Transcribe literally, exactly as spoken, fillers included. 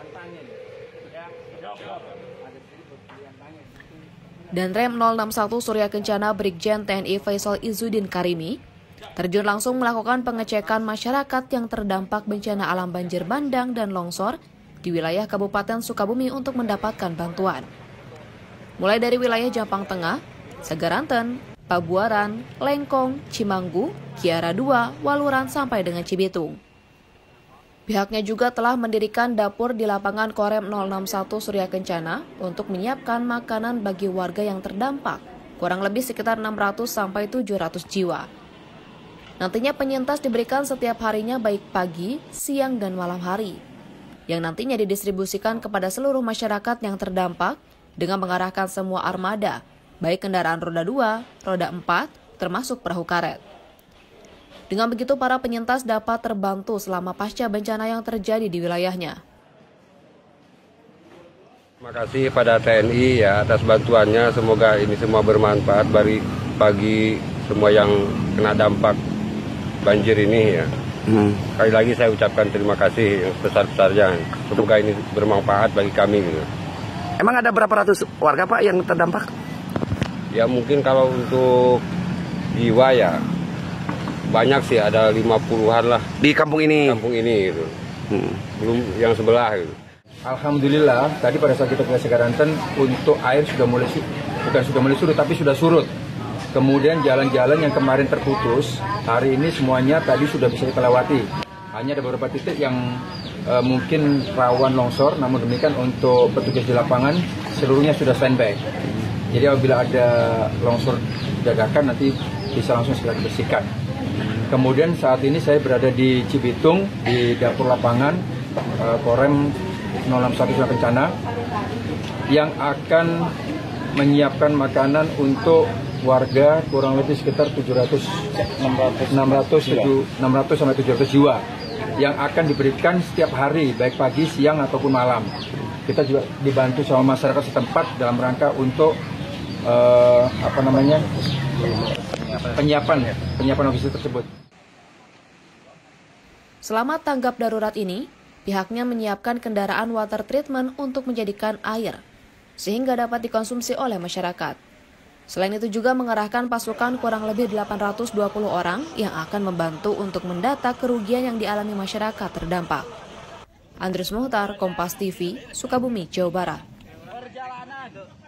Dan Rem nol enam satu Surya Kencana Brigjen T N I Faisal Izzuddin Karimi terjun langsung melakukan pengecekan masyarakat yang terdampak bencana alam banjir bandang dan longsor di wilayah Kabupaten Sukabumi untuk mendapatkan bantuan. Mulai dari wilayah Jampang Tengah, Segaranten, Pabuaran, Lengkong, Cimanggu, Kiara dua, Waluran sampai dengan Cibitung. Pihaknya juga telah mendirikan dapur di lapangan Korem nol enam satu Surya Kencana untuk menyiapkan makanan bagi warga yang terdampak, kurang lebih sekitar enam ratus sampai tujuh ratus jiwa. Nantinya penyintas diberikan setiap harinya baik pagi, siang, dan malam hari, yang nantinya didistribusikan kepada seluruh masyarakat yang terdampak dengan mengarahkan semua armada, baik kendaraan roda dua, roda empat, termasuk perahu karet. Dengan begitu, para penyintas dapat terbantu selama pasca bencana yang terjadi di wilayahnya. Terima kasih pada T N I ya atas bantuannya. Semoga ini semua bermanfaat bagi bagi semua yang kena dampak banjir ini ya. Hmm. Sekali lagi saya ucapkan terima kasih yang sebesar-besarnya. Semoga ini bermanfaat bagi kami. Gitu. Emang ada berapa ratus warga Pak yang terdampak? Ya mungkin kalau untuk jiwa ya banyak sih, ada lima puluhan lah. Di kampung ini? Kampung ini gitu. Hmm. Belum yang sebelah gitu. Alhamdulillah, tadi pada saat kita ke Segaranten, untuk air sudah mulai, bukan sudah mulai surut, tapi sudah surut. Kemudian jalan-jalan yang kemarin terputus, hari ini semuanya tadi sudah bisa kita lewati. Hanya ada beberapa titik yang uh, mungkin rawan longsor, namun demikian untuk petugas di lapangan, seluruhnya sudah standby. Jadi apabila ada longsor dadakan, nanti bisa langsung segera dibersihkan. Kemudian saat ini saya berada di Cibitung, di dapur lapangan uh, Korem nol enam satu Surya Kencana yang akan menyiapkan makanan untuk warga kurang lebih sekitar tujuh ratus, enam ratus sampai tujuh ratus jiwa yang akan diberikan setiap hari, baik pagi, siang ataupun malam. Kita juga dibantu sama masyarakat setempat dalam rangka untuk uh, apa namanya penyiapan ya, penyiapan logistik tersebut. Selama tanggap darurat ini, pihaknya menyiapkan kendaraan water treatment untuk menjadikan air, sehingga dapat dikonsumsi oleh masyarakat. Selain itu juga mengerahkan pasukan kurang lebih delapan ratus dua puluh orang yang akan membantu untuk mendata kerugian yang dialami masyarakat terdampak. Andres Muhtar, Kompas T V, Sukabumi, Jawa Barat.